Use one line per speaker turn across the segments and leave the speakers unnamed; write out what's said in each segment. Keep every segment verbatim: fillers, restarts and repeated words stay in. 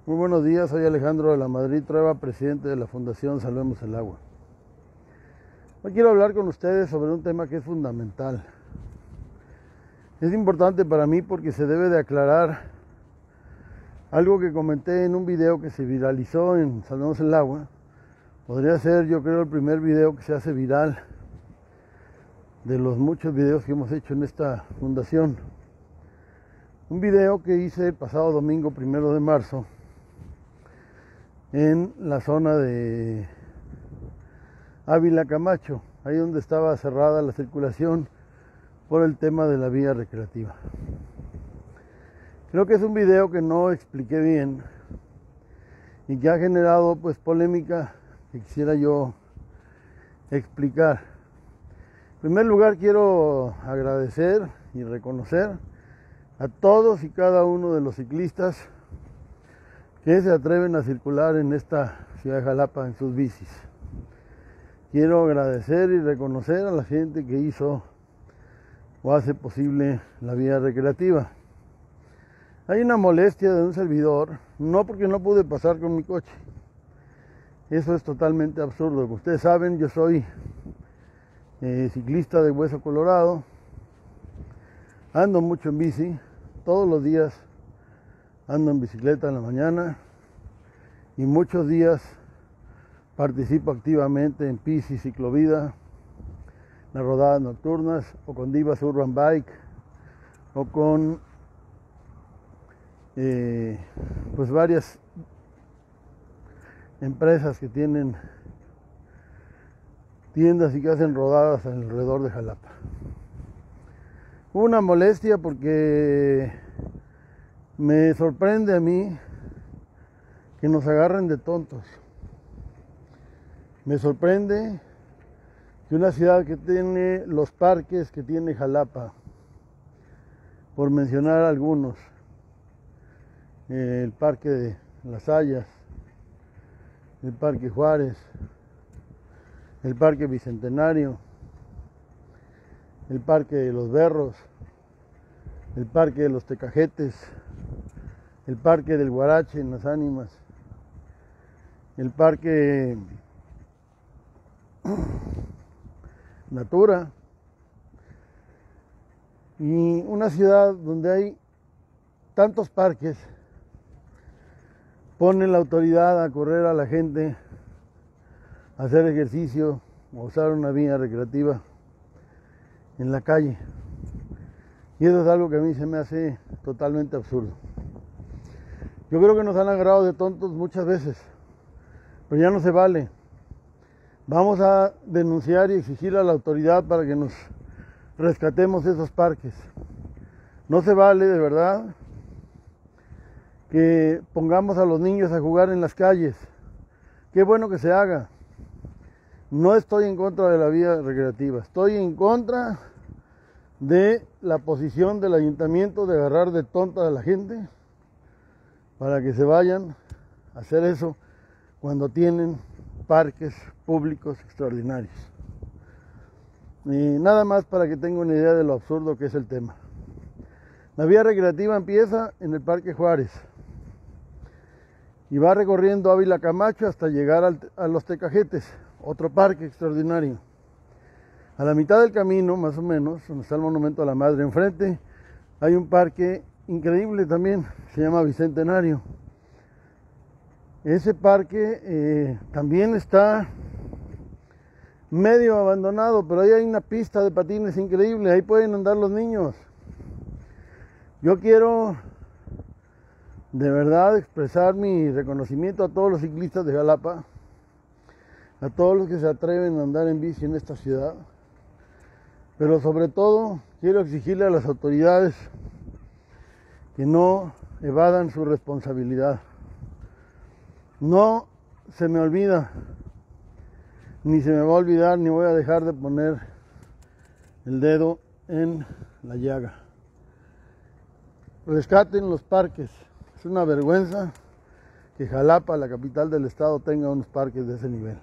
Muy buenos días, soy Alejandro de la Madrid Trueba, presidente de la Fundación Salvemos el Agua. Hoy quiero hablar con ustedes sobre un tema que es fundamental. Es importante para mí porque se debe de aclarar algo que comenté en un video que se viralizó en Salvemos el Agua. Podría ser, yo creo, el primer video que se hace viral de los muchos videos que hemos hecho en esta fundación. Un video que hice el pasado domingo, primero de marzo, en la zona de Ávila Camacho, ahí donde estaba cerrada la circulación por el tema de la vía recreativa. Creo que es un video que no expliqué bien y que ha generado pues polémica que quisiera yo explicar. En primer lugar, quiero agradecer y reconocer a todos y cada uno de los ciclistas que se atreven a circular en esta ciudad de Jalapa en sus bicis. Quiero agradecer y reconocer a la gente que hizo o hace posible la vía recreativa. Hay una molestia de un servidor, no porque no pude pasar con mi coche. Eso es totalmente absurdo. Como ustedes saben, yo soy eh, ciclista de hueso colorado, ando mucho en bici, todos los días ando en bicicleta en la mañana y muchos días participo activamente en P I S I Ciclovida, las rodadas nocturnas o con Divas Urban Bike o con eh, pues varias empresas que tienen tiendas y que hacen rodadas alrededor de Jalapa. Hubo una molestia porque me sorprende a mí que nos agarren de tontos. Me sorprende que una ciudad que tiene los parques que tiene Jalapa, por mencionar algunos, el Parque de Las Hayas, el Parque Juárez, el Parque Bicentenario, el Parque de los Berros, el Parque de los Tecajetes, el Parque del Guarache en Las Ánimas, el Parque Natura, y una ciudad donde hay tantos parques, ponen la autoridad a correr a la gente a hacer ejercicio o usar una vía recreativa en la calle. Y eso es algo que a mí se me hace totalmente absurdo. Yo creo que nos han agarrado de tontos muchas veces, pero ya no se vale. Vamos a denunciar y exigir a la autoridad para que nos rescatemos esos parques. No se vale, de verdad, que pongamos a los niños a jugar en las calles. Qué bueno que se haga. No estoy en contra de la vía recreativa, estoy en contra de la posición del ayuntamiento de agarrar de tonta a la gente para que se vayan a hacer eso cuando tienen parques públicos extraordinarios. Y nada más para que tengan una idea de lo absurdo que es el tema. La vía recreativa empieza en el Parque Juárez y va recorriendo Ávila Camacho hasta llegar al, a los Tecajetes, otro parque extraordinario. A la mitad del camino, más o menos, donde está el Monumento a la Madre enfrente, hay un parque increíble también, se llama Bicentenario. Ese parque eh, también está medio abandonado, pero ahí hay una pista de patines increíble, ahí pueden andar los niños. Yo quiero de verdad expresar mi reconocimiento a todos los ciclistas de Jalapa, a todos los que se atreven a andar en bici en esta ciudad, pero sobre todo quiero exigirle a las autoridades que no evadan su responsabilidad. No se me olvida, ni se me va a olvidar, ni voy a dejar de poner el dedo en la llaga. Rescaten los parques. Es una vergüenza que Jalapa, la capital del estado, tenga unos parques de ese nivel.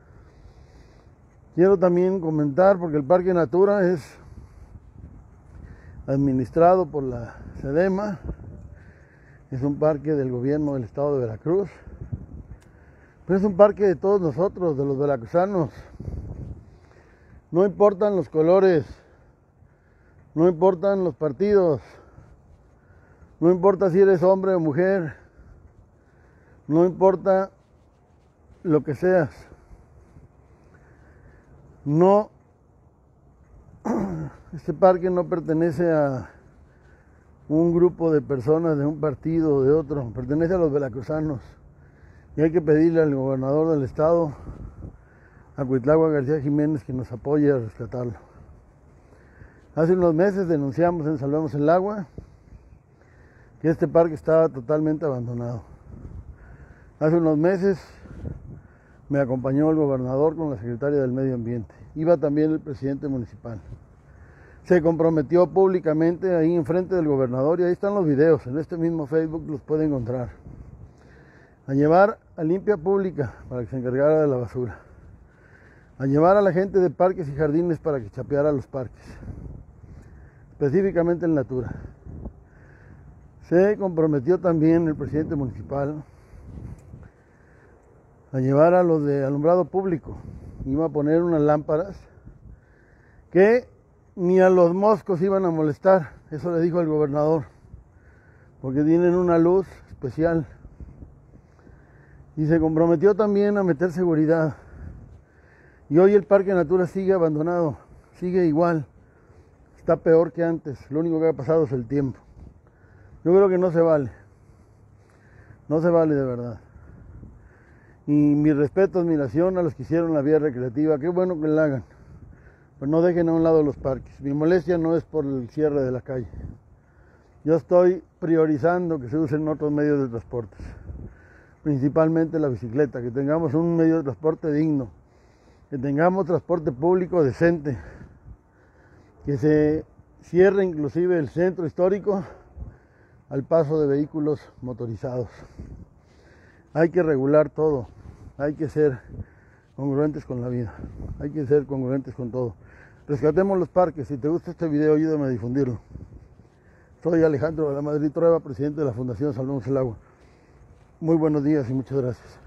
Quiero también comentar, porque el Parque Natura es administrado por la SEDEMA, es un parque del gobierno del estado de Veracruz, pero es un parque de todos nosotros, de los veracruzanos. No importan los colores, no importan los partidos, no importa si eres hombre o mujer, no importa lo que seas. No, este parque no pertenece a un grupo de personas de un partido o de otro, pertenece a los veracruzanos. Y hay que pedirle al gobernador del estado, a Cuitlahua García Jiménez, que nos apoye a rescatarlo. Hace unos meses denunciamos en Salvemos el Agua que este parque estaba totalmente abandonado. Hace unos meses me acompañó el gobernador con la secretaria del Medio Ambiente. Iba también el presidente municipal. Se comprometió públicamente ahí enfrente del gobernador, y ahí están los videos, en este mismo Facebook los puede encontrar, a llevar a Limpia Pública para que se encargara de la basura, a llevar a la gente de parques y jardines para que chapeara los parques, específicamente en Natura. Se comprometió también el presidente municipal a llevar a los de alumbrado público. Iba a poner unas lámparas que ni a los moscos iban a molestar, eso le dijo el gobernador, porque tienen una luz especial. Y se comprometió también a meter seguridad. Y hoy el Parque Natura sigue abandonado, sigue igual, está peor que antes, lo único que ha pasado es el tiempo. Yo creo que no se vale, no se vale de verdad. Y mi respeto, admiración a los que hicieron la vía recreativa, qué bueno que la hagan, pero no dejen a un lado los parques. Mi molestia no es por el cierre de la calle, yo estoy priorizando que se usen otros medios de transporte, principalmente la bicicleta, que tengamos un medio de transporte digno, que tengamos transporte público decente, que se cierre inclusive el centro histórico al paso de vehículos motorizados. Hay que regular todo, hay que ser congruentes con la vida, hay que ser congruentes con todo. Rescatemos los parques. Si te gusta este video, ayúdame a difundirlo. Soy Alejandro de la Madrid Trueba, presidente de la Fundación Salvemos el Agua. Muy buenos días y muchas gracias.